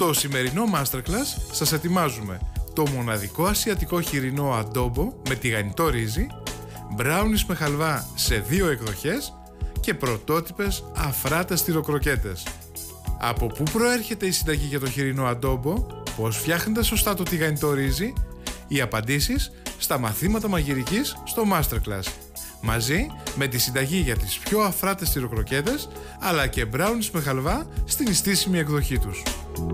Στο σημερινό Masterclass σας ετοιμάζουμε το μοναδικό ασιατικό χοιρινό αντόμπο με τηγανιτό ρύζι, μπράουνις με χαλβά σε 2 εκδοχές και πρωτότυπες αφράτες τυροκροκέτες. Από πού προέρχεται η συνταγή για το χοιρινό αντόμπο, πώς φτιάχνετε σωστά το τηγανιτό ρύζι, οι απαντήσεις στα μαθήματα μαγειρικής στο Masterclass. Μαζί με τη συνταγή για τις πιο αφράτες τυροκροκέτες, αλλά και μπράουνις με χαλβά στην ιστήσιμη εκδοχή τους.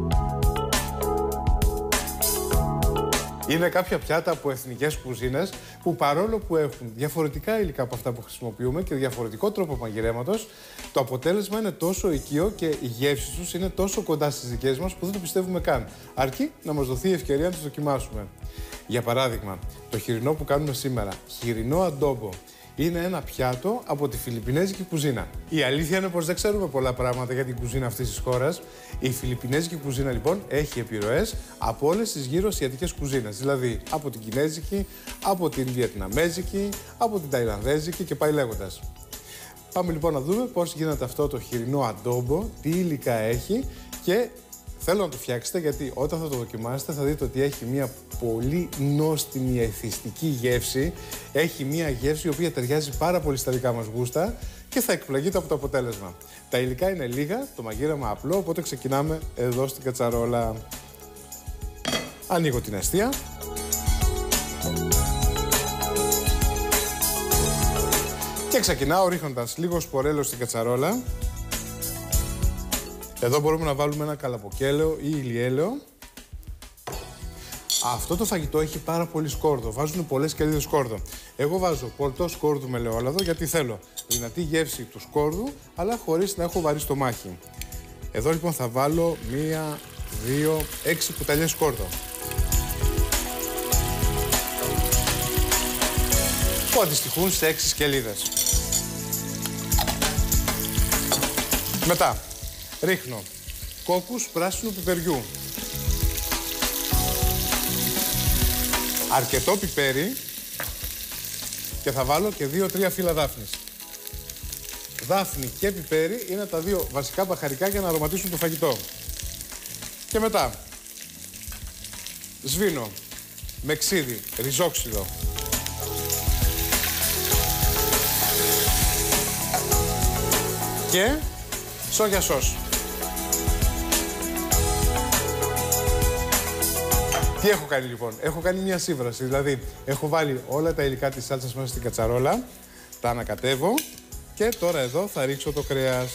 Είναι κάποια πιάτα από εθνικές κουζίνες που παρόλο που έχουν διαφορετικά υλικά από αυτά που χρησιμοποιούμε και διαφορετικό τρόπο μαγειρέματος, το αποτέλεσμα είναι τόσο οικείο και οι γεύσεις τους είναι τόσο κοντά στις δικές μας που δεν το πιστεύουμε καν. Αρκεί να μας δοθεί η ευκαιρία να τις δοκιμάσουμε. Για παράδειγμα, το χοιρινό που κάνουμε σήμερα, χοιρινό αντόμπο, είναι ένα πιάτο από τη φιλιππινέζικη κουζίνα. Η αλήθεια είναι πως δεν ξέρουμε πολλά πράγματα για την κουζίνα αυτής της χώρας. Η φιλιππινέζικη κουζίνα λοιπόν έχει επιρροές από όλες τις γύρω ασιατικές κουζίνες. Δηλαδή από την κινέζικη, από την βιετναμέζικη, από την ταϊλανδέζικη και πάει λέγοντας. Πάμε λοιπόν να δούμε πώς γίνεται αυτό το χοιρινό αντόμπο, τι υλικά έχει και θέλω να το φτιάξετε γιατί όταν θα το δοκιμάσετε θα δείτε ότι έχει μια πολύ νόστιμη εθιστική γεύση. Έχει μια γεύση η οποία ταιριάζει πάρα πολύ στα δικά μας γούστα και θα εκπλαγείτε από το αποτέλεσμα. Τα υλικά είναι λίγα, το μαγείρεμα απλό, οπότε ξεκινάμε εδώ στην κατσαρόλα. Ανοίγω την εστία. Και ξεκινάω ρίχνοντας λίγο σπορέλαιο στην κατσαρόλα. Εδώ μπορούμε να βάλουμε ένα καλαμποκέλαιο ή ηλιέλαιο. Αυτό το φαγητό έχει πάρα πολύ σκόρδο. Βάζουν πολλές κερίδες σκόρδο. Εγώ βάζω πολτό σκόρδου με ελαιόλαδο γιατί θέλω δυνατή γεύση του σκόρδου, αλλά χωρίς να έχω βαρύ στομάχι. Εδώ λοιπόν θα βάλω 1, 2, 6 κουταλιές σκόρδο. Που αντιστοιχούν σε 6 σκελίδες. Μετά ρίχνω κόκκους πράσινου πιπεριού, αρκετό πιπέρι και θα βάλω και 2-3 φύλλα δάφνης. Δάφνη και πιπέρι είναι τα δύο βασικά μπαχαρικά για να αρωματίσουν το φαγητό. Και μετά σβήνω με ξύδι, ριζόξιδο, και σόγια σος. Τι έχω κάνει λοιπόν, έχω κάνει μια σύβραση, δηλαδή έχω βάλει όλα τα υλικά της σάλτσας μέσα στην κατσαρόλα, τα ανακατεύω και τώρα εδώ θα ρίξω το κρέας.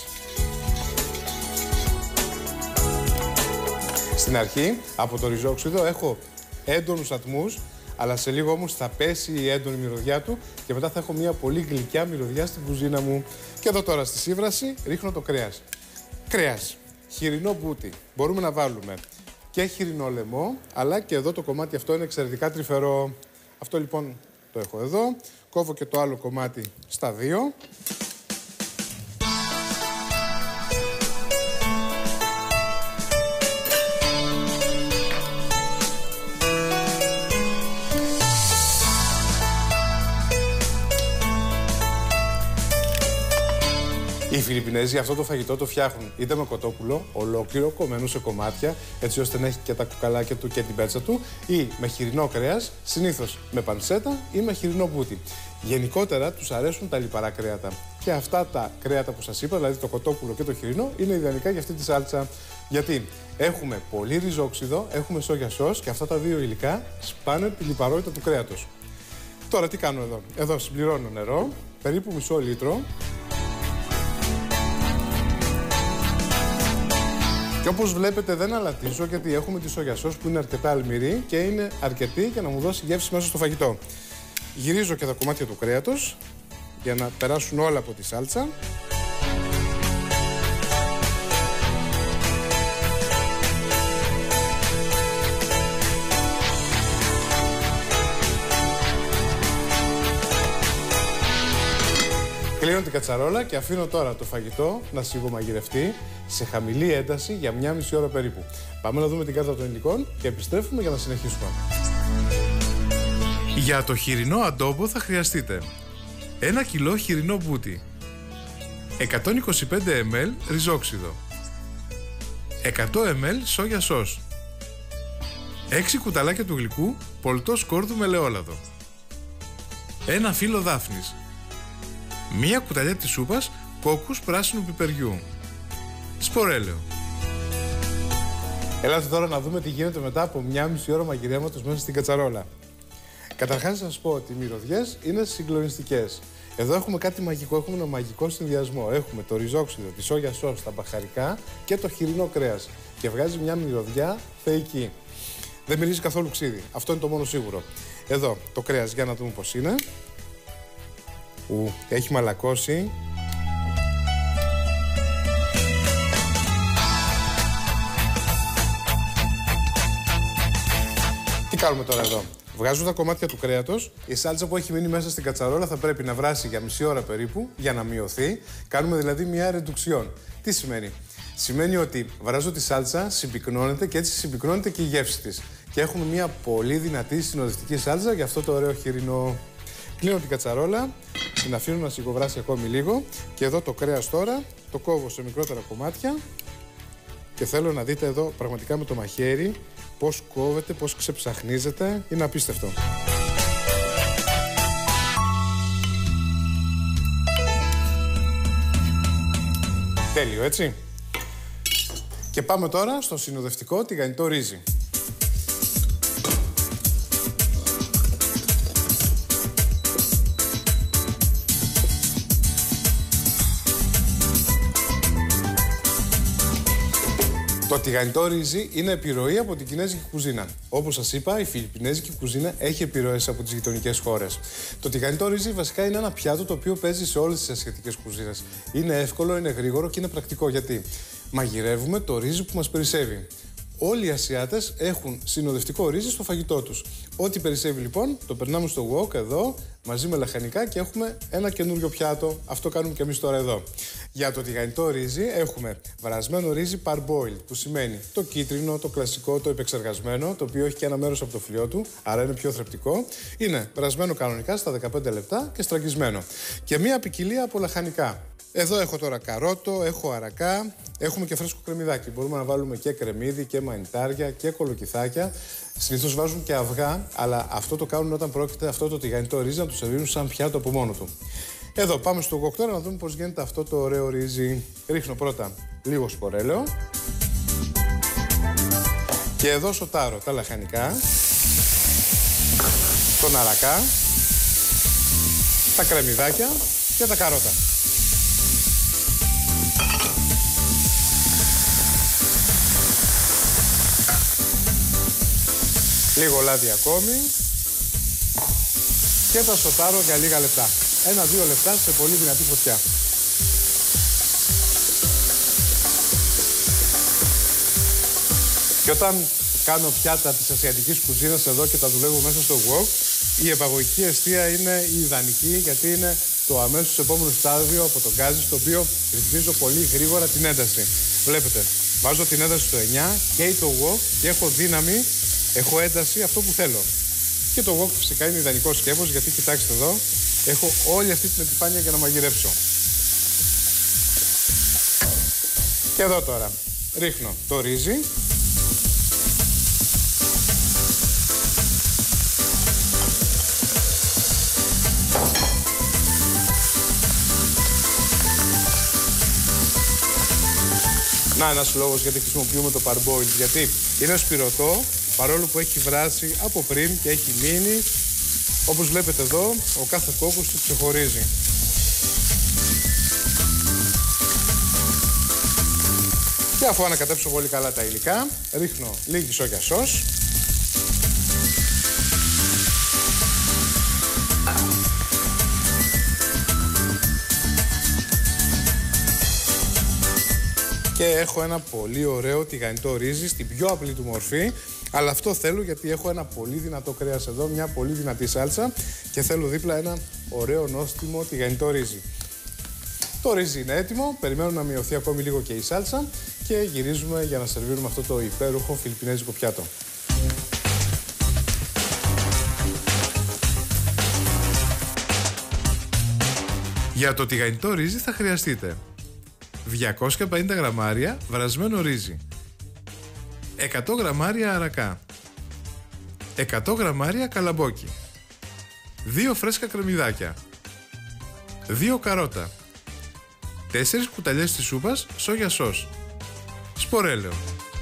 Στην αρχή, από το ριζόξιδο έχω έντονους ατμούς, αλλά σε λίγο όμως θα πέσει η έντονη μυρωδιά του και μετά θα έχω μια πολύ γλυκιά μυρωδιά στην κουζίνα μου. Και εδώ τώρα στη σύβραση ρίχνω το κρέας. Κρέας, χοιρινό μπούτι, μπορούμε να βάλουμε και χοιρινό λαιμό, αλλά και εδώ το κομμάτι αυτό είναι εξαιρετικά τρυφερό. Αυτό λοιπόν το έχω εδώ, κόβω και το άλλο κομμάτι στα δύο. Οι Φιλιππινέζοι αυτό το φαγητό το φτιάχνουν είτε με κοτόπουλο, ολόκληρο, κομμένο σε κομμάτια, έτσι ώστε να έχει και τα κουκαλάκια του και την πέτσα του, ή με χοιρινό κρέας, συνήθως με πανσέτα ή με χοιρινό μπούτι. Γενικότερα τους αρέσουν τα λιπαρά κρέατα. Και αυτά τα κρέατα που σας είπα, δηλαδή το κοτόπουλο και το χοιρινό, είναι ιδανικά για αυτή τη σάλτσα. Γιατί έχουμε πολύ ριζόξιδο, έχουμε σόγια σος και αυτά τα δύο υλικά σπάνε τη λιπαρότητα του κρέατος. Τώρα τι κάνω εδώ. Εδώ συμπληρώνω νερό, περίπου μισό λίτρο. Και όπως βλέπετε δεν αλατίζω γιατί έχουμε τη σόγια σος που είναι αρκετά αλμυρή και είναι αρκετή για να μου δώσει γεύση μέσα στο φαγητό. Γυρίζω και τα κομμάτια του κρέατος για να περάσουν όλα από τη σάλτσα. Κλείνω την κατσαρόλα και αφήνω τώρα το φαγητό να σιγομαγειρευτεί σε χαμηλή ένταση για 1,5 ώρα περίπου. Πάμε να δούμε την κάρτα των υλικών και επιστρέφουμε για να συνεχίσουμε. Για το χοιρινό αντόμπο θα χρειαστείτε 1 κιλό χοιρινό μπούτι, 125 ml ριζόξιδο, 100 ml σόγια σος, 6 κουταλάκια του γλυκού πολτό σκόρδου με ελαιόλαδο, 1 φύλλο δάφνης, 1 κουταλιά της σούπας κόκκους πράσινου πιπεριού, σπορέλαιο. Ελάτε τώρα να δούμε τι γίνεται μετά από 1,5 ώρα μαγειρέματος μέσα στην κατσαρόλα. Καταρχάς να σας πω ότι οι μυρωδιές είναι συγκλονιστικές. Εδώ έχουμε κάτι μαγικό, έχουμε ένα μαγικό συνδυασμό. Έχουμε το ριζόξυλο, τη σόγια σος, τα μπαχαρικά και το χοιρινό κρέας. Και βγάζει μια μυρωδιά θεϊκή. Δεν μυρίζει καθόλου ξύδι. Αυτό είναι το μόνο σίγουρο. Εδώ το κρέας, για να δούμε πώς είναι. Έχει μαλακώσει. Τι κάνουμε τώρα εδώ? Βγάζω τα κομμάτια του κρέατος. Η σάλτσα που έχει μείνει μέσα στην κατσαρόλα θα πρέπει να βράσει για μισή ώρα περίπου για να μειωθεί. Κάνουμε δηλαδή μια ρεντουξιόν. Τι σημαίνει? Σημαίνει ότι βράζω τη σάλτσα, συμπυκνώνεται και έτσι συμπυκνώνεται και η γεύση της. Και έχουμε μια πολύ δυνατή συνοδευτική σάλτσα για αυτό το ωραίο χοιρινό. Κλείνω την κατσαρόλα, την αφήνω να σιγοβράσει ακόμη λίγο. Και εδώ το κρέας τώρα το κόβω σε μικρότερα κομμάτια. Και θέλω να δείτε εδώ πραγματικά με το μαχαίρι πώς κόβεται, πώς ξεψαχνίζεται. Είναι απίστευτο. Τέλειο, έτσι. Και πάμε τώρα στο συνοδευτικό τηγανιτό ρύζι. Το τηγανιτό ρύζι είναι επιρροή από την κινέζικη κουζίνα. Όπως σας είπα, η φιλιππινέζικη κουζίνα έχει επιρροές από τις γειτονικές χώρες. Το τηγανιτό ρύζι βασικά είναι ένα πιάτο το οποίο παίζει σε όλες τις ασιατικές κουζίνες. Είναι εύκολο, είναι γρήγορο και είναι πρακτικό. Γιατί μαγειρεύουμε το ρύζι που μας περισσεύει. Όλοι οι Ασιάτες έχουν συνοδευτικό ρύζι στο φαγητό τους. Ό,τι περισσεύει λοιπόν το περνάμε στο wok εδώ μαζί με λαχανικά και έχουμε ένα καινούριο πιάτο. Αυτό κάνουμε και εμείς τώρα εδώ. Για το τηγανιτό ρύζι έχουμε βρασμένο ρύζι parboiled, που σημαίνει το κίτρινο, το κλασικό, το επεξεργασμένο, το οποίο έχει και ένα μέρος από το φλοιό του, άρα είναι πιο θρεπτικό. Είναι βρασμένο κανονικά στα 15 λεπτά και στραγγισμένο. Και μία ποικιλία από λαχανικά. Εδώ έχω τώρα καρότο, έχω αρακά, έχουμε και φρέσκο κρεμμυδάκι. Μπορούμε να βάλουμε και κρεμμύδι και μανιτάρια και κολοκυθάκια. Συνήθως βάζουν και αυγά, αλλά αυτό το κάνουν όταν πρόκειται αυτό το τηγανιτό ρύζι να το σερβίρουν σαν πιάτο από μόνο του. Εδώ πάμε στο wok τώρα να δούμε πώς γίνεται αυτό το ωραίο ρύζι. Ρίχνω πρώτα λίγο σπορέλαιο. Και εδώ σοτάρω τα λαχανικά, τον αρακά, τα κρεμμυδάκια και τα καρότα. Λίγο λάδι ακόμη και τα σοτάρω για λίγα λεπτά. 1-2 λεπτά σε πολύ δυνατή φωτιά. Και όταν κάνω πιάτα της ασιατικής κουζίνας εδώ και τα δουλεύω μέσα στο wok, η επαγωγική εστία είναι η ιδανική, γιατί είναι το αμέσως επόμενο στάδιο από το γκάζι, στο οποίο ρυθμίζω πολύ γρήγορα την ένταση. Βλέπετε, βάζω την ένταση στο 9, καίει το wok και έχω δύναμη, έχω ένταση, αυτό που θέλω. Και το wok φυσικά είναι ιδανικό σκεύος, γιατί κοιτάξτε εδώ, έχω όλη αυτή την επιφάνεια για να μαγειρέψω. Και εδώ τώρα ρίχνω το ρύζι. Να, ένας λόγος γιατί χρησιμοποιούμε το parboiled, γιατί είναι σπυρωτό, παρόλο που έχει βράσει από πριν και έχει μείνει. Όπως βλέπετε εδώ, ο κάθε κόκκος του ξεχωρίζει. Και αφού ανακατέψω πολύ καλά τα υλικά, ρίχνω λίγη σόγια σος. Και έχω ένα πολύ ωραίο τηγανιτό ρύζι στην πιο απλή του μορφή. Αλλά αυτό θέλω γιατί έχω ένα πολύ δυνατό κρέας εδώ, μια πολύ δυνατή σάλτσα και θέλω δίπλα ένα ωραίο νόστιμο τηγανιτό ρύζι. Το ρύζι είναι έτοιμο, περιμένω να μειωθεί ακόμη λίγο και η σάλτσα και γυρίζουμε για να σερβίρουμε αυτό το υπέροχο φιλιππινέζικο πιάτο. Για το τηγανιτό ρύζι θα χρειαστείτε 250 γραμμάρια βρασμένο ρύζι, 100 γραμμάρια αρακά, 100 γραμμάρια καλαμπόκι, 2 φρέσκα κρεμμυδάκια, 2 καρότα, 4 κουταλιές της σούπας σόγια σος, σπορέλαιο.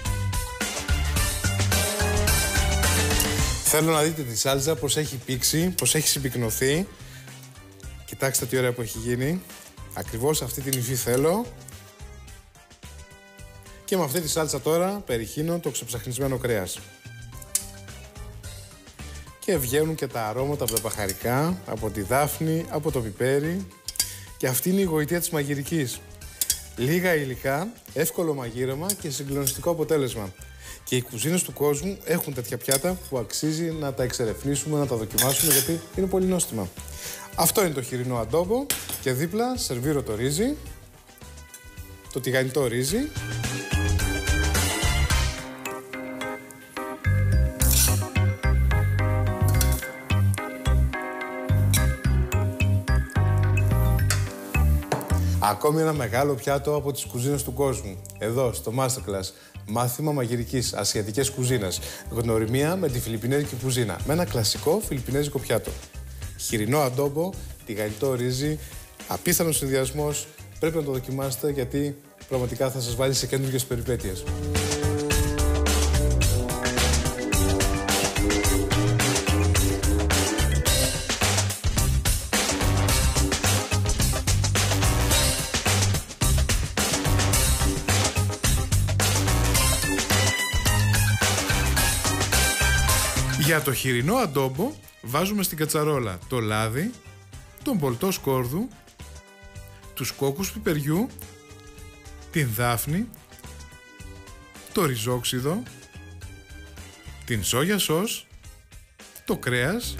Θέλω να δείτε τη σάλτσα πώς έχει πήξει, πώς έχει συμπυκνωθεί. Κοιτάξτε τι ωραία που έχει γίνει. Ακριβώς αυτή την υφή θέλω. Και με αυτή τη σάλτσα τώρα περιχύνω το ξεψαχνισμένο κρέας. Και βγαίνουν και τα αρώματα από τα μπαχαρικά, από τη δάφνη, από το πιπέρι. Και αυτή είναι η γοητεία της μαγειρικής. Λίγα υλικά, εύκολο μαγείρεμα και συγκλονιστικό αποτέλεσμα. Και οι κουζίνες του κόσμου έχουν τέτοια πιάτα που αξίζει να τα εξερευνήσουμε, να τα δοκιμάσουμε, γιατί είναι πολύ νόστιμα. Αυτό είναι το χοιρινό αντόμπο και δίπλα σερβίρω το ρύζι, το τηγανιτό ρύζι. Ακόμη ένα μεγάλο πιάτο από τις κουζίνες του κόσμου. Εδώ στο Masterclass, μάθημα μαγειρικής ασιατικές κουζίνας. Γνωριμία με τη φιλιππινέζικη κουζίνα. Με ένα κλασικό φιλιππινέζικο πιάτο. Χοιρινό αντόμπο, τηγανιτό ρύζι, απίθανος συνδυασμός. Πρέπει να το δοκιμάσετε γιατί πραγματικά θα σας βάλει σε καινούργιες περιπέτειες. Για το χοιρινό αντόμπο βάζουμε στην κατσαρόλα το λάδι, τον πολτό σκόρδου, τους κόκκους πιπεριού, την δάφνη, το ριζόξιδο, την σόγια σος, το κρέας,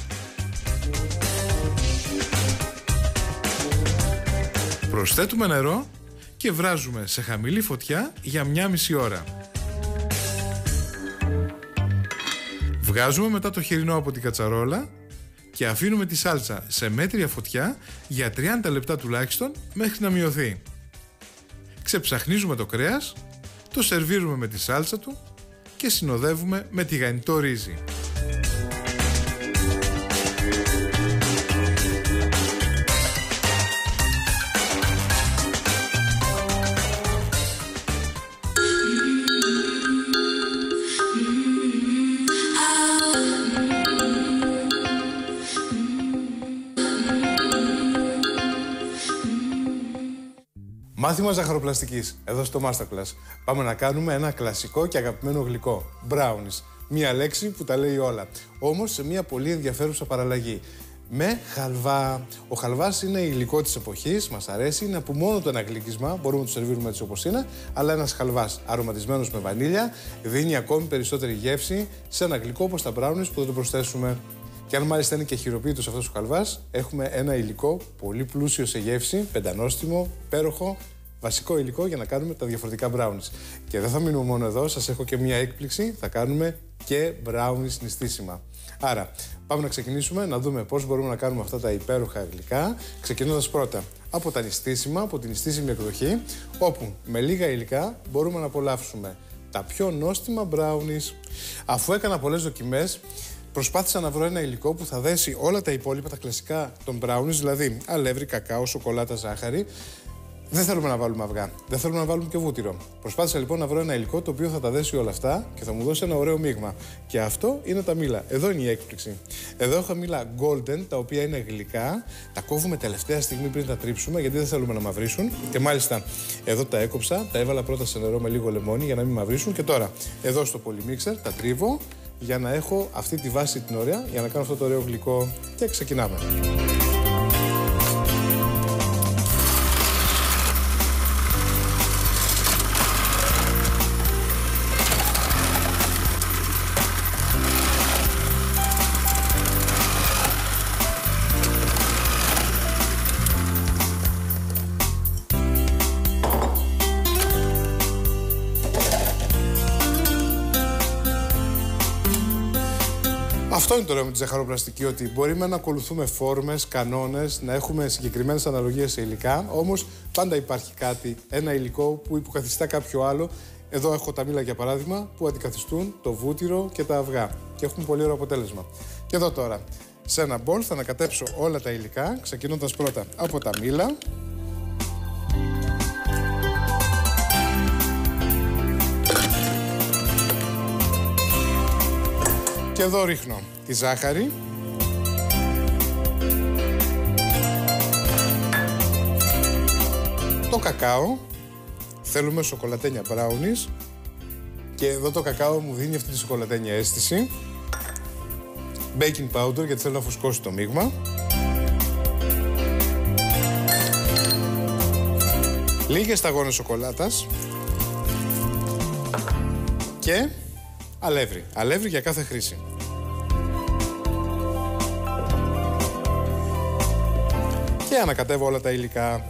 προσθέτουμε νερό και βράζουμε σε χαμηλή φωτιά για 1,5 ώρα. Βγάζουμε μετά το χοιρινό από την κατσαρόλα και αφήνουμε τη σάλτσα σε μέτρια φωτιά για 30 λεπτά τουλάχιστον μέχρι να μειωθεί. Ξεψαχνίζουμε το κρέας, το σερβίρουμε με τη σάλτσα του και συνοδεύουμε με τηγανιτό ρύζι. Μάθημα ζαχαροπλαστικής, εδώ στο Masterclass. Πάμε να κάνουμε ένα κλασικό και αγαπημένο γλυκό, brownies. Μία λέξη που τα λέει όλα, όμως σε μία πολύ ενδιαφέρουσα παραλλαγή. Με χαλβά. Ο χαλβάς είναι υλικό της εποχής, μας αρέσει, είναι από μόνο το ένα γλύκισμα, μπορούμε να το σερβίρουμε έτσι όπως είναι, αλλά ένας χαλβάς αρωματισμένος με βανίλια δίνει ακόμη περισσότερη γεύση σε ένα γλυκό όπως τα brownies που θα το προσθέσουμε. Και αν μάλιστα είναι και χειροποίητος αυτός ο χαλβάς, έχουμε ένα υλικό πολύ πλούσιο σε γεύση, πεντανόστιμο, υπέροχο, βασικό υλικό για να κάνουμε τα διαφορετικά brownies. Και δεν θα μείνουμε μόνο εδώ, σας έχω και μια έκπληξη, θα κάνουμε και brownies νηστίσιμα. Άρα, πάμε να ξεκινήσουμε να δούμε πώς μπορούμε να κάνουμε αυτά τα υπέροχα γλυκά, ξεκινώντας πρώτα από τα νηστίσιμα, από την νηστίσιμη εκδοχή, όπου με λίγα υλικά μπορούμε να απολαύσουμε τα πιο νόστιμα brownies. Αφού έκανα πολλές δοκιμές, προσπάθησα να βρω ένα υλικό που θα δέσει όλα τα υπόλοιπα, τα κλασικά των brownies, δηλαδή αλεύρι, κακάο, σοκολάτα, ζάχαρη. Δεν θέλουμε να βάλουμε αυγά, δεν θέλουμε να βάλουμε και βούτυρο. Προσπάθησα λοιπόν να βρω ένα υλικό το οποίο θα τα δέσει όλα αυτά και θα μου δώσει ένα ωραίο μείγμα. Και αυτό είναι τα μήλα. Εδώ είναι η έκπληξη. Εδώ έχω μήλα golden, τα οποία είναι γλυκά. Τα κόβουμε τελευταία στιγμή πριν τα τρίψουμε, γιατί δεν θέλουμε να μαυρίσουν. Και μάλιστα εδώ τα έκοψα, τα έβαλα πρώτα σε νερό με λίγο λεμόνι για να μην μαυρίσουν. Και τώρα εδώ στο πολυμίξερ τα τρίβω για να έχω αυτή τη βάση την ωραία, για να κάνω αυτό το ωραίο γλυκό. Και ξεκινάμε. Αυτό είναι το ωραίο με τη ζαχαροπλαστική, ότι μπορούμε να ακολουθούμε φόρμες, κανόνες, να έχουμε συγκεκριμένες αναλογίες σε υλικά, όμως πάντα υπάρχει κάτι, ένα υλικό που υποκαθιστά κάποιο άλλο Εδώ έχω τα μήλα για παράδειγμα που αντικαθιστούν το βούτυρο και τα αυγά και έχουν πολύ ωραίο αποτέλεσμα. Και εδώ τώρα σε ένα μπολ θα ανακατέψω όλα τα υλικά, ξεκινώντας πρώτα από τα μήλα. Και εδώ ρίχνω τη ζάχαρη. Το κακάο. Θέλουμε σοκολατένια brownies. Και εδώ το κακάο μου δίνει αυτή τη σοκολατένια αίσθηση. Baking powder γιατί θέλω να φουσκώσει το μείγμα. Λίγες σταγόνες σοκολάτας. Και αλεύρι. Αλεύρι για κάθε χρήση. Και ανακατεύω όλα τα υλικά.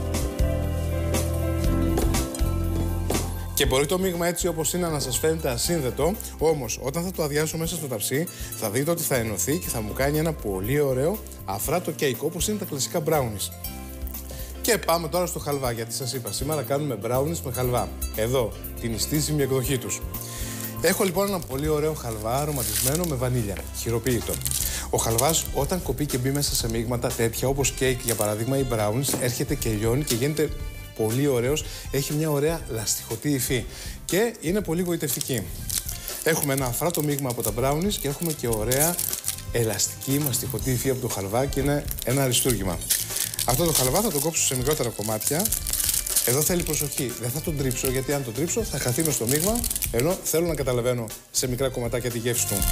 Και μπορεί το μείγμα έτσι όπως είναι να σας φαίνεται ασύνδετο, όμως όταν θα το αδειάσω μέσα στο ταψί θα δείτε ότι θα ενωθεί και θα μου κάνει ένα πολύ ωραίο αφράτο κέικ όπως είναι τα κλασικά brownies. Και πάμε τώρα στο χαλβά, γιατί σας είπα σήμερα κάνουμε brownies με χαλβά. Εδώ την ιστήσιμη εκδοχή τους. Έχω λοιπόν ένα πολύ ωραίο χαλβά αρωματισμένο με βανίλια, χειροποίητο. Ο χαλβάς όταν κοπεί και μπει μέσα σε μείγματα τέτοια όπως κέικ για παράδειγμα ή brownies έρχεται και λιώνει και γίνεται πολύ ωραίος, έχει μια ωραία λαστιχωτή υφή και είναι πολύ γοητευτική. Έχουμε ένα αφράτο μείγμα από τα brownies και έχουμε και ωραία ελαστική μαστιχωτή υφή από το χαλβά και είναι ένα αριστούργημα. Αυτό το χαλβά θα το κόψω σε μικρότερα κομμάτια. Εδώ θέλει προσοχή, δεν θα τον τρίψω γιατί αν τον τρίψω θα χαθεί μες στο μείγμα, ενώ θέλω να καταλαβαίνω σε μικρά κομματάκια τη γεύση του.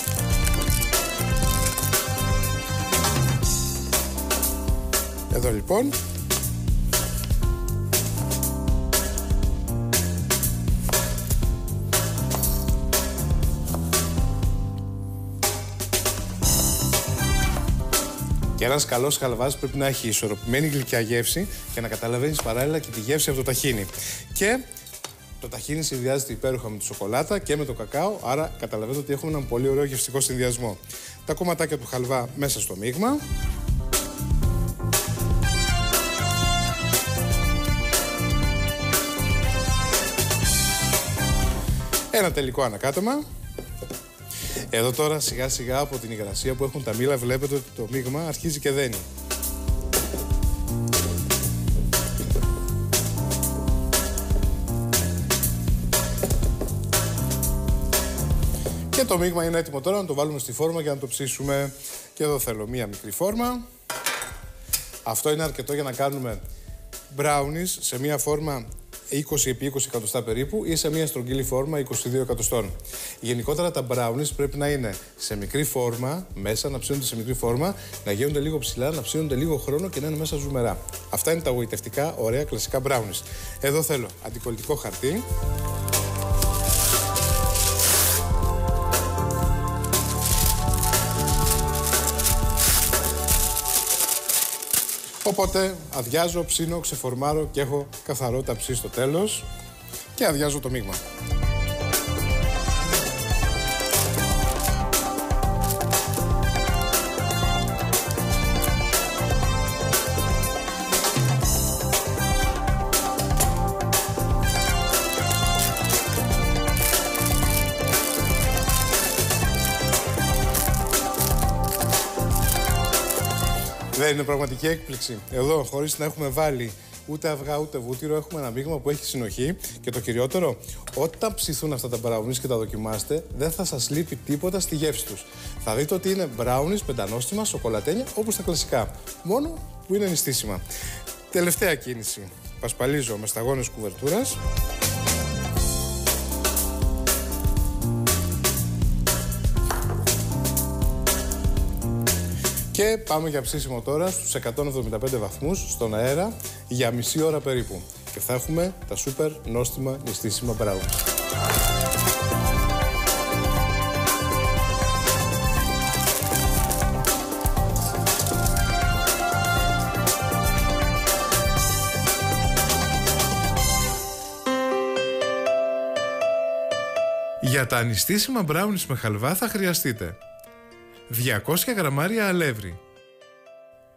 Εδώ λοιπόν. Και ένας καλός χαλβάς πρέπει να έχει ισορροπημένη γλυκιά γεύση και να καταλαβαίνεις παράλληλα και τη γεύση από το ταχίνι. Και το ταχίνι συνδυάζεται υπέροχα με τη σοκολάτα και με το κακάο, άρα καταλαβαίνετε ότι έχουμε έναν πολύ ωραίο γευστικό συνδυασμό. Τα κομματάκια του χαλβά μέσα στο μείγμα. Ένα τελικό ανακάτεμα. Εδώ τώρα σιγά σιγά από την υγρασία που έχουν τα μήλα βλέπετε ότι το μείγμα αρχίζει και δένει. Και το μείγμα είναι έτοιμο τώρα να το βάλουμε στη φόρμα για να το ψήσουμε. Και εδώ θέλω μία μικρή φόρμα. Αυτό είναι αρκετό για να κάνουμε brownies σε μία φόρμα 20 επί 20 εκατοστά περίπου ή σε μια στρογγυλή φόρμα 22 εκατοστών. Γενικότερα τα brownies πρέπει να είναι σε μικρή φόρμα, μέσα να ψήνονται σε μικρή φόρμα, να γίνονται λίγο ψηλά, να ψήνονται λίγο χρόνο και να είναι μέσα ζουμερά. Αυτά είναι τα γοητευτικά, ωραία κλασικά brownies. Εδώ θέλω αντικολλητικό χαρτί. Οπότε αδειάζω, ψήνω, ξεφορμάρω και έχω καθαρό ταψί στο τέλος και αδειάζω το μείγμα. Δεν είναι πραγματική έκπληξη. Εδώ, χωρίς να έχουμε βάλει ούτε αυγά ούτε βούτυρο, έχουμε ένα μείγμα που έχει συνοχή. Και το κυριότερο, όταν ψηθούν αυτά τα brownies και τα δοκιμάσετε, δεν θα σας λείπει τίποτα στη γεύση τους. Θα δείτε ότι είναι brownies, πεντανόστιμα, σοκολατένια, όπως τα κλασικά. Μόνο που είναι νηστίσιμα. Τελευταία κίνηση. Πασπαλίζω με σταγόνες κουβερτούρας. Και πάμε για ψήσιμο τώρα στους 175 βαθμούς στον αέρα για μισή ώρα περίπου. Και θα έχουμε τα σούπερ νόστιμα νηστίσιμα brownies. Για τα νηστίσιμα brownies με χαλβά θα χρειαστείτε 200 γραμμάρια αλεύρι,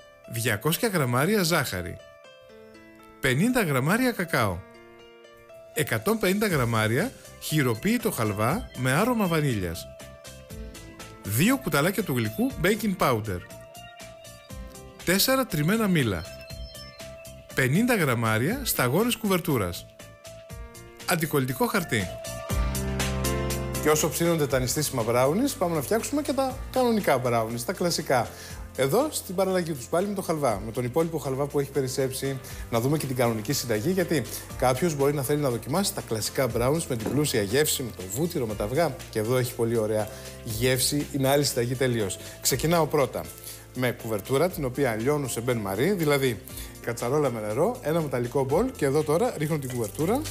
200 γραμμάρια ζάχαρη, 50 γραμμάρια κακάο, 150 γραμμάρια χειροποίητο χαλβά με άρωμα βανίλιας, 2 κουταλάκια του γλυκού baking powder, 4 τριμμένα μήλα, 50 γραμμάρια σταγόνες κουβερτούρας, αντικολλητικό χαρτί. Και όσο ψήνονται τα νηστίσιμα μπράουνις, πάμε να φτιάξουμε και τα κανονικά μπράουνις, τα κλασικά. Εδώ στην παραλλαγή τους πάλι με το χαλβά, με τον υπόλοιπο χαλβά που έχει περισσέψει, να δούμε και την κανονική συνταγή. Γιατί κάποιος μπορεί να θέλει να δοκιμάσει τα κλασικά μπράουνις με την πλούσια γεύση, με το βούτυρο, με τα αυγά. Και εδώ έχει πολύ ωραία γεύση, είναι άλλη συνταγή τελείως. Ξεκινάω πρώτα με κουβερτούρα, την οποία λιώνω σε μπεν μαρί, δηλαδή κατσαρόλα με νερό, ένα μεταλλικό μπολ και εδώ τώρα ρίχνω την κουβερτούρα.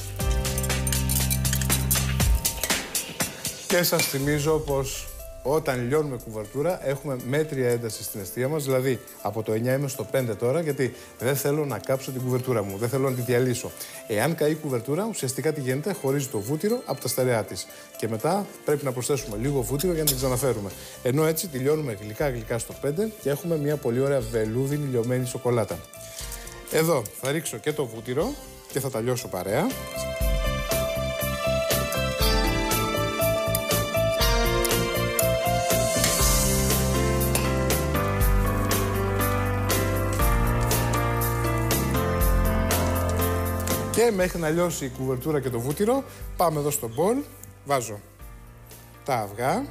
Και σας θυμίζω πως όταν λιώνουμε κουβερτούρα έχουμε μέτρια ένταση στην εστία μας, δηλαδή από το 9 είμαι στο 5 τώρα, γιατί δεν θέλω να κάψω την κουβερτούρα μου, δεν θέλω να τη διαλύσω. Εάν καεί η κουβερτούρα, ουσιαστικά τι γίνεται, χωρίζει το βούτυρο από τα στερεά της. Και μετά πρέπει να προσθέσουμε λίγο βούτυρο για να την ξαναφέρουμε. Ενώ έτσι τη λιώνουμε γλυκά στο 5 και έχουμε μια πολύ ωραία βελούδινη λιωμένη σοκολάτα. Εδώ θα ρίξω και το βούτυρο και θα τα λιώσω παρέα. Και μέχρι να λιώσει η κουβερτούρα και το βούτυρο, πάμε εδώ στο μπολ, βάζω τα αυγά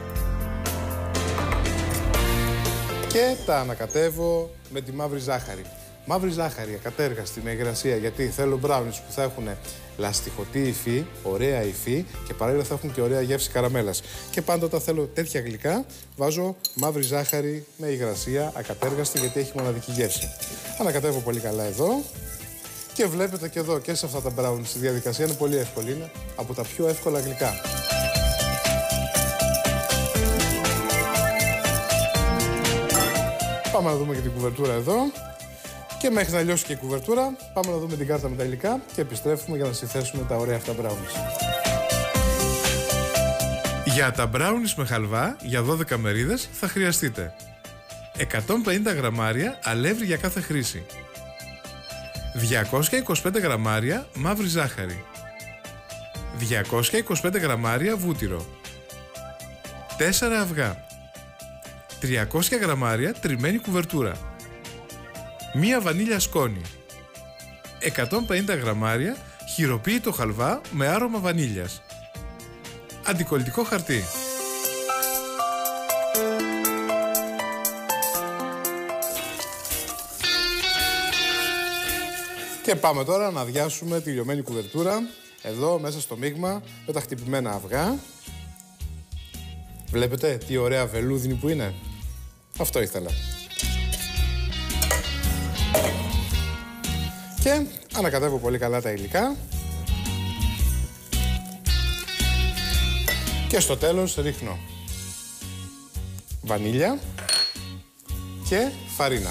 και τα ανακατεύω με τη μαύρη ζάχαρη. Μαύρη ζάχαρη ακατέργαστη με υγρασία, γιατί θέλω μπράουνις που θα έχουν λαστιχωτή υφή, ωραία υφή και παράλληλα θα έχουν και ωραία γεύση καραμέλας. Και πάντα όταν θέλω τέτοια γλυκά, βάζω μαύρη ζάχαρη με υγρασία ακατέργαστη, γιατί έχει μοναδική γεύση. Ανακατεύω πολύ καλά εδώ. Και βλέπετε και εδώ και σε αυτά τα μπράουνις η διαδικασία είναι πολύ εύκολη, είναι από τα πιο εύκολα γλυκά. Πάμε να δούμε και την κουβερτούρα εδώ. Και μέχρι να λιώσει και η κουβερτούρα, πάμε να δούμε την κάρτα με τα υλικά και επιστρέφουμε για να συνθέσουμε τα ωραία αυτά μπράουνις. Για τα μπράουνις με χαλβά για 12 μερίδες θα χρειαστείτε 150 γραμμάρια αλεύρι για κάθε χρήση, 225 γραμμάρια μαύρη ζάχαρη, 225 γραμμάρια βούτυρο, 4 αυγά, 300 γραμμάρια τριμμένη κουβερτούρα, 1 βανίλια σκόνη, 150 γραμμάρια χειροποίητο χαλβά με άρωμα βανίλιας, αντικολλητικό χαρτί. Και πάμε τώρα να αδειάσουμε τη λιωμένη κουβερτούρα εδώ μέσα στο μείγμα με τα χτυπημένα αυγά. Βλέπετε τι ωραία βελούδινη που είναι. Αυτό ήθελα. Και ανακατεύω πολύ καλά τα υλικά. Και στο τέλος ρίχνω βανίλια και φαρίνα.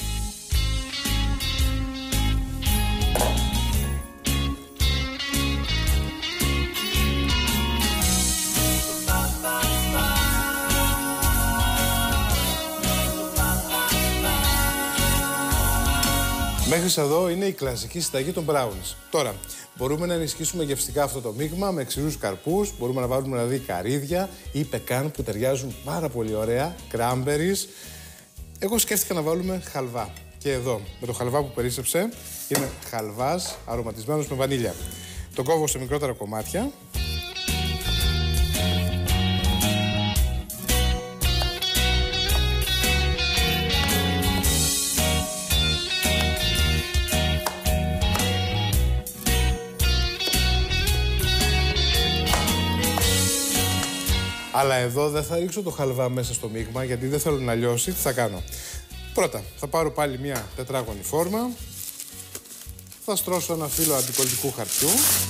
Μέχρι εδώ είναι η κλασική συνταγή των μπράουνις. Τώρα, μπορούμε να ενισχύσουμε γευστικά αυτό το μείγμα με ξηρούς καρπούς, μπορούμε να βάλουμε δηλαδή καρύδια ή πεκάν που ταιριάζουν πάρα πολύ ωραία, κράμπερις. Εγώ σκέφτηκα να βάλουμε χαλβά. Και εδώ, με το χαλβά που περίσσεψε, είναι χαλβάς αρωματισμένος με βανίλια. Το κόβω σε μικρότερα κομμάτια. Αλλά εδώ δεν θα ρίξω το χαλβά μέσα στο μείγμα, γιατί δεν θέλω να λιώσει. Τι θα κάνω? Πρώτα, θα πάρω πάλι μια τετράγωνη φόρμα. Θα στρώσω ένα φύλλο αντικολλητικού χαρτιού.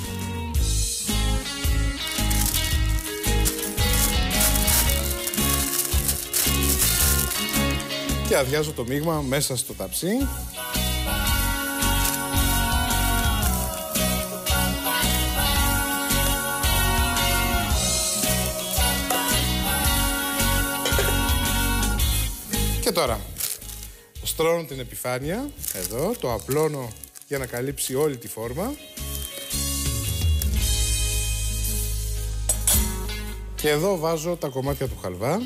Και αδειάζω το μείγμα μέσα στο ταψί. Και τώρα, στρώνω την επιφάνεια, εδώ, το απλώνω για να καλύψει όλη τη φόρμα. Και εδώ βάζω τα κομμάτια του χαλβά.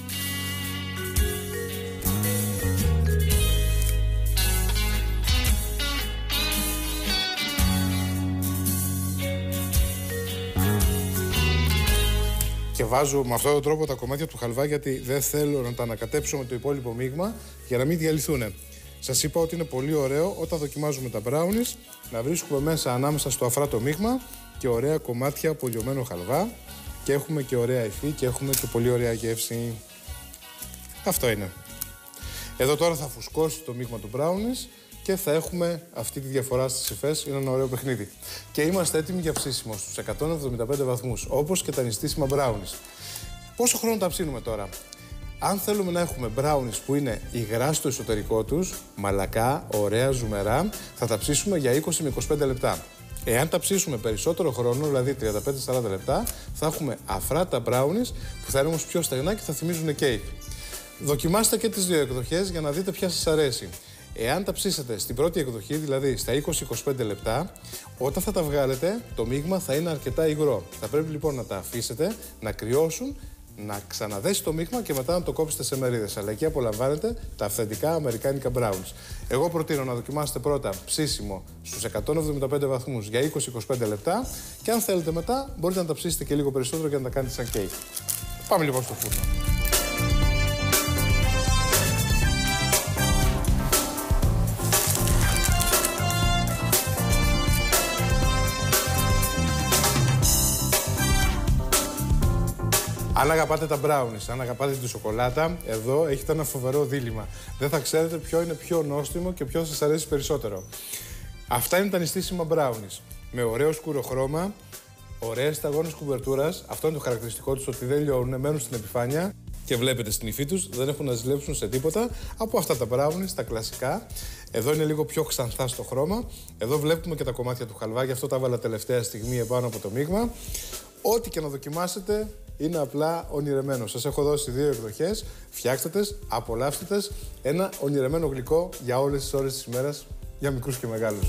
Και βάζω με αυτόν τον τρόπο τα κομμάτια του χαλβά, γιατί δεν θέλω να τα ανακατέψω με το υπόλοιπο μείγμα για να μην διαλυθούν. Σας είπα ότι είναι πολύ ωραίο όταν δοκιμάζουμε τα brownies να βρίσκουμε μέσα ανάμεσα στο αφράτο μείγμα και ωραία κομμάτια από λιωμένο χαλβά, και έχουμε και ωραία υφή και έχουμε και πολύ ωραία γεύση. Αυτό είναι. Εδώ τώρα θα φουσκώσει το μείγμα του brownies και θα έχουμε αυτή τη διαφορά στις υφές. Είναι ένα ωραίο παιχνίδι. Και είμαστε έτοιμοι για ψήσιμο στους 175 βαθμούς, όπως και τα νηστίσιμα brownies. Πόσο χρόνο τα ψήνουμε τώρα? Αν θέλουμε να έχουμε brownies που είναι υγρά στο εσωτερικό τους, μαλακά, ωραία, ζουμερά, θα τα ψήσουμε για 20 με 25 λεπτά. Εάν τα ψήσουμε περισσότερο χρόνο, δηλαδή 35-40 λεπτά, θα έχουμε αφρά τα brownies που θα είναι όμως πιο στεγνά και θα θυμίζουν κέικ. Δοκιμάστε και τις δύο εκδοχές για να δείτε ποια σας αρέσει. Εάν τα ψήσετε στην πρώτη εκδοχή, δηλαδή στα 20-25 λεπτά, όταν θα τα βγάλετε, το μείγμα θα είναι αρκετά υγρό. Θα πρέπει λοιπόν να τα αφήσετε να κρυώσουν, να ξαναδέσει το μείγμα και μετά να το κόψετε σε μερίδες. Αλλά εκεί απολαμβάνετε τα αυθεντικά αμερικάνικα brownies. Εγώ προτείνω να δοκιμάσετε πρώτα ψήσιμο στους 175 βαθμούς για 20-25 λεπτά και αν θέλετε μετά μπορείτε να τα ψήσετε και λίγο περισσότερο και να τα κάνετε σαν κέικ. Πάμε λοιπόν στο φούρνο. Αν αγαπάτε τα brownies, αν αγαπάτε τη σοκολάτα, εδώ έχετε ένα φοβερό δίλημμα. Δεν θα ξέρετε ποιο είναι πιο νόστιμο και ποιο σας αρέσει περισσότερο. Αυτά είναι τα νηστίσιμα brownies. Με ωραίο σκούρο χρώμα, ωραίες σταγόνες κουβερτούρας. Αυτό είναι το χαρακτηριστικό τους, ότι δεν λιώνουν, μένουν στην επιφάνεια και βλέπετε στην υφή τους, δεν έχουν να ζηλέψουν σε τίποτα από αυτά τα brownies, τα κλασικά. Εδώ είναι λίγο πιο ξανθά στο χρώμα. Εδώ βλέπουμε και τα κομμάτια του χαλβά, γι' αυτό τα έβαλα τελευταία στιγμή επάνω από το μείγμα. Ό,τι και να δοκιμάσετε είναι απλά ονειρεμένο. Σας έχω δώσει δύο εκδοχές. Φτιάξτε τες, απολαύστε τες. Ένα ονειρεμένο γλυκό για όλες τις ώρες της ημέρας, για μικρούς και μεγάλους.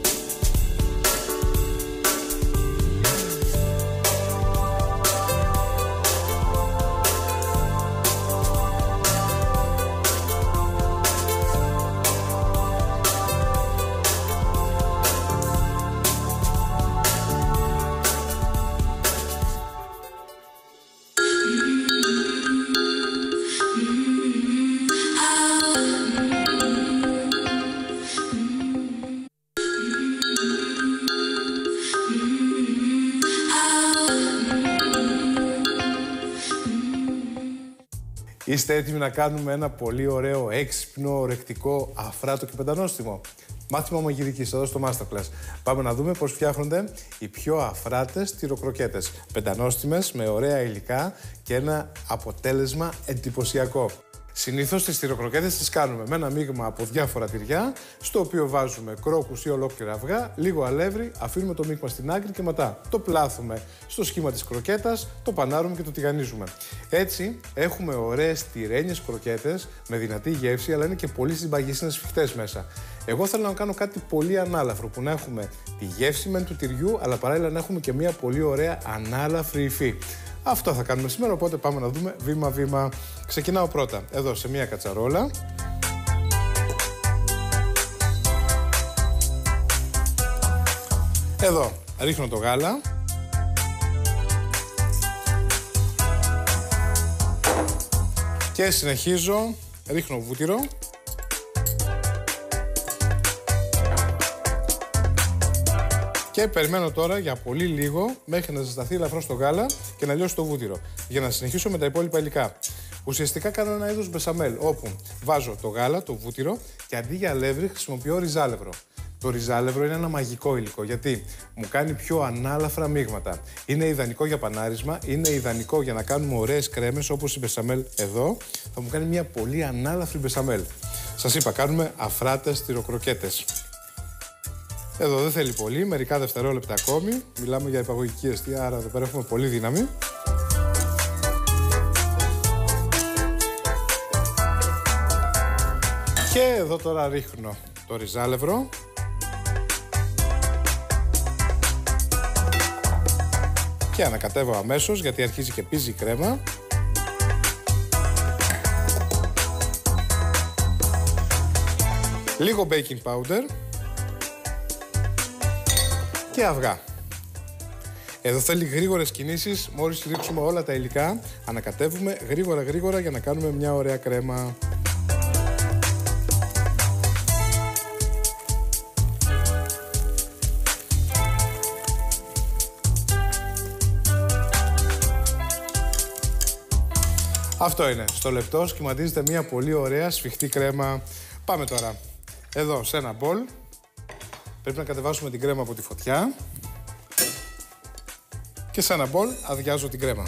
Είστε έτοιμοι να κάνουμε ένα πολύ ωραίο, έξυπνο, ορεκτικό, αφράτο και πεντανόστιμο? Μάθημα μαγειρικής εδώ στο Masterclass. Πάμε να δούμε πώς φτιάχνονται οι πιο αφράτες τυροκροκέτες. Πεντανόστιμες, με ωραία υλικά και ένα αποτέλεσμα εντυπωσιακό. Συνήθως τις τυροκροκέτες τις κάνουμε με ένα μείγμα από διάφορα τυριά, στο οποίο βάζουμε κρόκους ή ολόκληρα αυγά, λίγο αλεύρι, αφήνουμε το μείγμα στην άκρη και μετά το πλάθουμε στο σχήμα της κροκέτας, το πανάρουμε και το τηγανίζουμε. Έτσι έχουμε ωραίες τυρένιες κροκέτες με δυνατή γεύση, αλλά είναι και πολύ συμπαγίσινες σφιχτές μέσα. Εγώ θέλω να κάνω κάτι πολύ ανάλαφρο, που να έχουμε τη γεύση μεν του τυριού, αλλά παράλληλα να έχουμε και μια πολύ ωραία ανάλαφρη υφή. Αυτό θα κάνουμε σήμερα, οπότε πάμε να δούμε βήμα-βήμα. Ξεκινάω πρώτα εδώ σε μια κατσαρόλα. Εδώ ρίχνω το γάλα. Και συνεχίζω, ρίχνω βούτυρο. Και περιμένω τώρα για πολύ λίγο μέχρι να ζεσταθεί ελαφρώς το γάλα και να λιώσει το βούτυρο, για να συνεχίσω με τα υπόλοιπα υλικά. Ουσιαστικά κάνω ένα είδος μπεσαμέλ, όπου βάζω το γάλα, το βούτυρο και αντί για αλεύρι χρησιμοποιώ ριζάλευρο. Το ριζάλευρο είναι ένα μαγικό υλικό, γιατί μου κάνει πιο ανάλαφρα μείγματα. Είναι ιδανικό για πανάρισμα, είναι ιδανικό για να κάνουμε ωραίες κρέμες όπως η μπεσαμέλ εδώ. Θα μου κάνει μια πολύ ανάλαφρη μπεσαμέλ. Σας είπα, κάνουμε αφράτες τυροκροκέτες. Εδώ δεν θέλει πολύ, μερικά δευτερόλεπτα ακόμη. Μιλάμε για υπαγωγική εστία, άρα εδώ πέρα έχουμε πολύ δύναμη. Και εδώ τώρα ρίχνω το Και ανακατεύω αμέσως γιατί αρχίζει και πίζει η κρέμα. Λίγο baking powder και αυγά. Εδώ θέλει γρήγορες κινήσεις, μόλις ρίξουμε όλα τα υλικά, ανακατεύουμε γρήγορα για να κάνουμε μια ωραία κρέμα. Αυτό είναι, στο λεπτό σχηματίζεται μια πολύ ωραία σφιχτή κρέμα. Πάμε τώρα, εδώ σε ένα μπολ, πρέπει να κατεβάσουμε την κρέμα από τη φωτιά. Και σε ένα μπολ αδειάζω την κρέμα.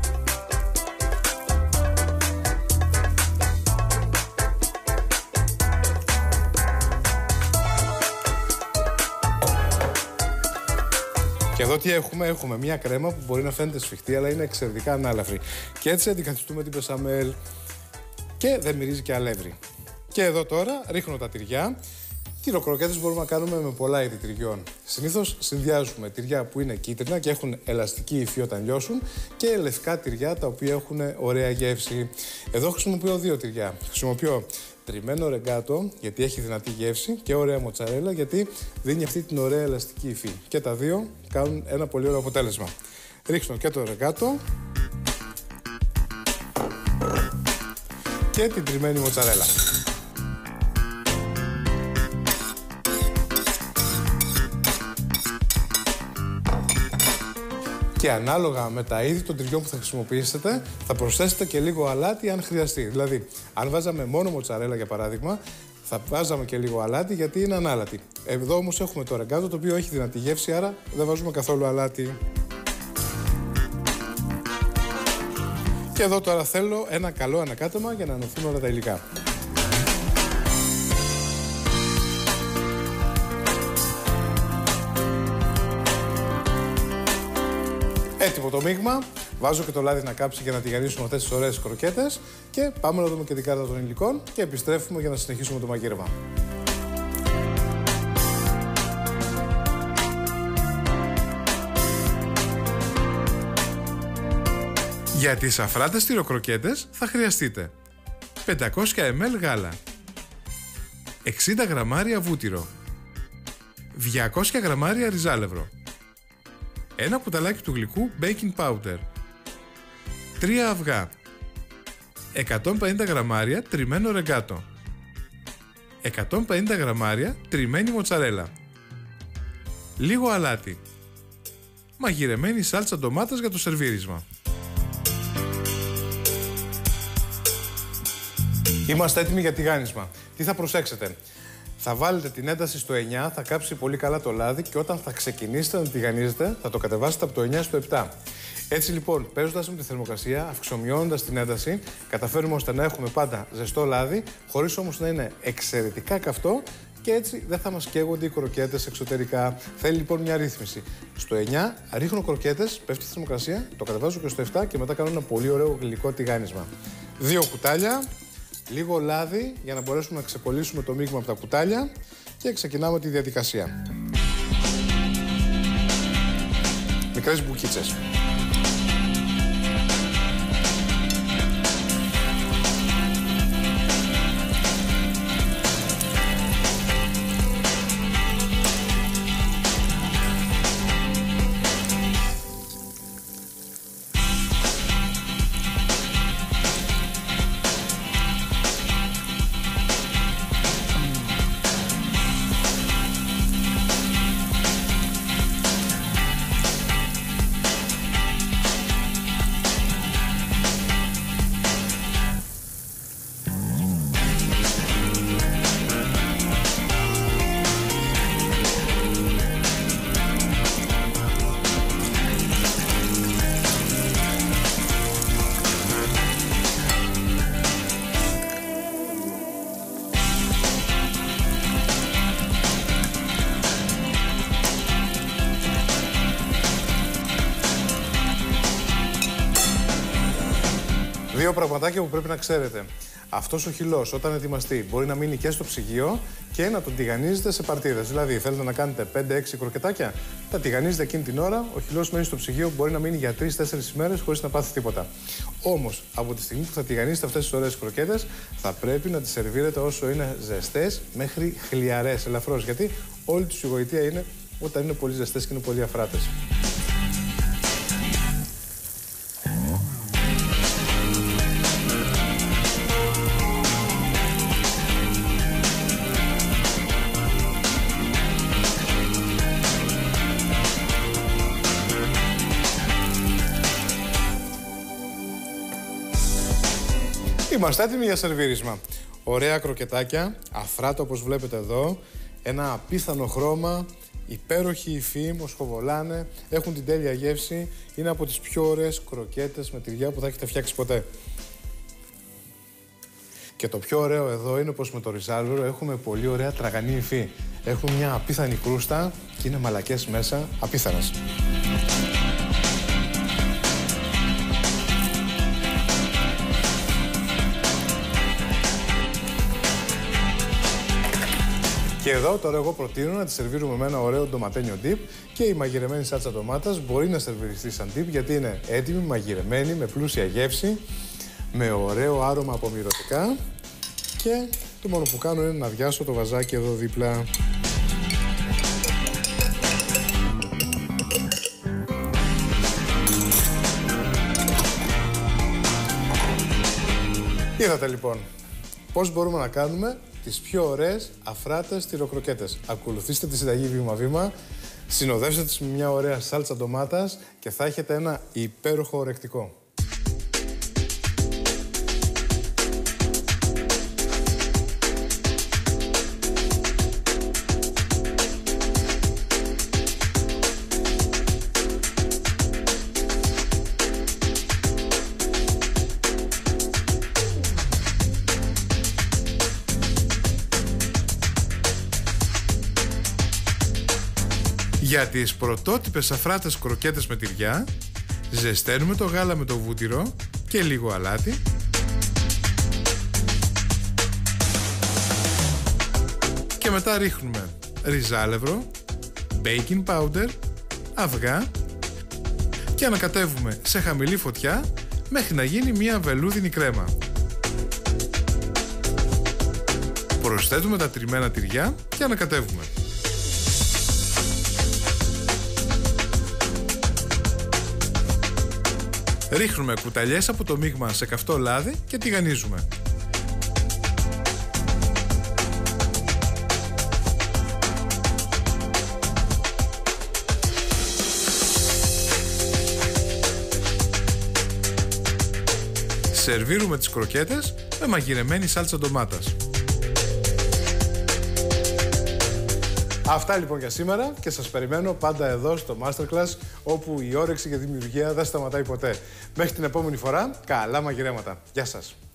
Και εδώ τι έχουμε, έχουμε μια κρέμα που μπορεί να φαίνεται σφιχτή αλλά είναι εξαιρετικά ανάλαφρη. Και έτσι αντικαθιστούμε την μπεσαμέλ και δεν μυρίζει και αλεύρι. Και εδώ τώρα ρίχνω τα τυριά. Τυροκροκέτες μπορούμε να κάνουμε με πολλά είδη τυριών. Συνήθως συνδυάζουμε τυριά που είναι κίτρινα και έχουν ελαστική υφή όταν λιώσουν και λευκά τυριά τα οποία έχουν ωραία γεύση. Εδώ χρησιμοποιώ δύο τυριά. Χρησιμοποιώ τριμμένο ρεγκάτο γιατί έχει δυνατή γεύση και ωραία μοτσαρέλα γιατί δίνει αυτή την ωραία ελαστική υφή. Και τα δύο κάνουν ένα πολύ ωραίο αποτέλεσμα. Ρίχνω και το ρεγκάτο και την τριμμένη μοτσαρέλα. Και ανάλογα με τα είδη των τυριών που θα χρησιμοποιήσετε, θα προσθέσετε και λίγο αλάτι αν χρειαστεί. Δηλαδή, αν βάζαμε μόνο μοτσαρέλα για παράδειγμα, θα βάζαμε και λίγο αλάτι γιατί είναι ανάλατη. Εδώ όμως έχουμε το ρεγκάτο το οποίο έχει δυνατή γεύση, άρα δεν βάζουμε καθόλου αλάτι. Και εδώ τώρα θέλω ένα καλό ανακάτεμα για να ενωθούν όλα τα υλικά. Έτοιμο το μείγμα, βάζω και το λάδι να κάψει για να τηγανίσουμε αυτές τις ωραίες κροκέτες και πάμε να δούμε και την κάρτα των υλικών και επιστρέφουμε για να συνεχίσουμε το μαγείρεμα. Για τις αφράτες τυροκροκέτες θα χρειαστείτε 500 ml γάλα, 60 γραμμάρια βούτυρο, 200 γραμμάρια ριζάλευρο, ένα κουταλάκι του γλυκού baking powder, 3 αυγά, 150 γραμμάρια τριμμένο ρεγκάτο, 150 γραμμάρια τριμμένη μοτσαρέλα, λίγο αλάτι, μαγειρεμένη σάλτσα ντομάτας για το σερβίρισμα. Είμαστε έτοιμοι για τηγάνισμα. Τι θα προσέξετε? Θα βάλετε την ένταση στο 9, θα κάψει πολύ καλά το λάδι και όταν θα ξεκινήσετε να τηγανίζετε θα το κατεβάσετε από το 9 στο 7. Έτσι λοιπόν, παίζοντας με τη θερμοκρασία, αυξομειώνοντας την ένταση, καταφέρουμε ώστε να έχουμε πάντα ζεστό λάδι, χωρίς όμως να είναι εξαιρετικά καυτό και έτσι δεν θα μας καίγονται οι κροκέτες εξωτερικά. Θέλει λοιπόν μια ρύθμιση. Στο 9 ρίχνω κροκέτες, πέφτει η θερμοκρασία, το κατεβάζω και στο 7 και μετά κάνω ένα πολύ ωραίο γλυκό τηγάνισμα. 2 κουτάλια. Λίγο λάδι για να μπορέσουμε να ξεπολύσουμε το μείγμα από τα κουτάλια και ξεκινάμε τη διαδικασία. Μικρές μπουκίτσες. Δύο πραγματάκια που πρέπει να ξέρετε. αυτός ο χυλός όταν ετοιμαστεί μπορεί να μείνει και στο ψυγείο και να τον τηγανίζετε σε παρτίδες. Δηλαδή, θέλετε να κάνετε 5-6 κροκετάκια, τα τηγανίζετε εκείνη την ώρα, ο χυλός μένει στο ψυγείο, μπορεί να μείνει για 3-4 ημέρες χωρίς να πάθει τίποτα. Όμως, από τη στιγμή που θα τηγανίσετε αυτές τις ωραίες κροκέτες, θα πρέπει να τις σερβίρετε όσο είναι ζεστές μέχρι χλιαρές, ελαφρώς. Γιατί όλη τους η γοητεία είναι όταν είναι πολύ ζεστές και είναι πολύ αφράτες. Είμαστε έτοιμοι για σερβίρισμα. Ωραία κροκετάκια, αφράτα όπως βλέπετε εδώ, ένα απίθανο χρώμα, υπέροχη υφή, μοσχοβολάνε, έχουν την τέλεια γεύση, είναι από τις πιο ωραίες κροκέτες με τυριά που θα έχετε φτιάξει ποτέ. Και το πιο ωραίο εδώ είναι πως με το ριζάλβερο έχουμε πολύ ωραία τραγανή υφή. Έχουν μια απίθανη κρούστα και είναι μαλακές μέσα, απίθανες. Και εδώ τώρα εγώ προτείνω να τη σερβίρουμε με ένα ωραίο ντοματένιο dip και η μαγειρεμένη σάλτσα ντομάτας μπορεί να σερβιριστεί σαν dip γιατί είναι έτοιμη, μαγειρεμένη, με πλούσια γεύση, με ωραίο άρωμα από μυρωτικά και το μόνο που κάνω είναι να αδειάσω το βαζάκι εδώ δίπλα. Είδατε λοιπόν πώς μπορούμε να κάνουμε τις πιο ωραίες αφράτες τυροκροκέτες. Ακολουθήστε τη συνταγή βήμα-βήμα, συνοδεύστε τις με μια ωραία σάλτσα ντομάτας και θα έχετε ένα υπέροχο ορεκτικό. Για τις πρωτότυπες αφράτες κροκέτες με τυριά, ζεσταίνουμε το γάλα με το βούτυρο και λίγο αλάτι. Και μετά ρίχνουμε ριζάλευρο, baking powder, αυγά και ανακατεύουμε σε χαμηλή φωτιά μέχρι να γίνει μια βελούδινη κρέμα. Προσθέτουμε τα τριμμένα τυριά και ανακατεύουμε. Ρίχνουμε κουταλιές από το μείγμα σε καυτό λάδι και τηγανίζουμε. Σερβίρουμε τις κροκέτες με μαγειρεμένη σάλτσα ντομάτας. Αυτά λοιπόν για σήμερα και σας περιμένω πάντα εδώ στο Masterclass, όπου η όρεξη και η δημιουργία δεν σταματάει ποτέ. Μέχρι την επόμενη φορά, καλά μαγειρέματα. Γεια σας.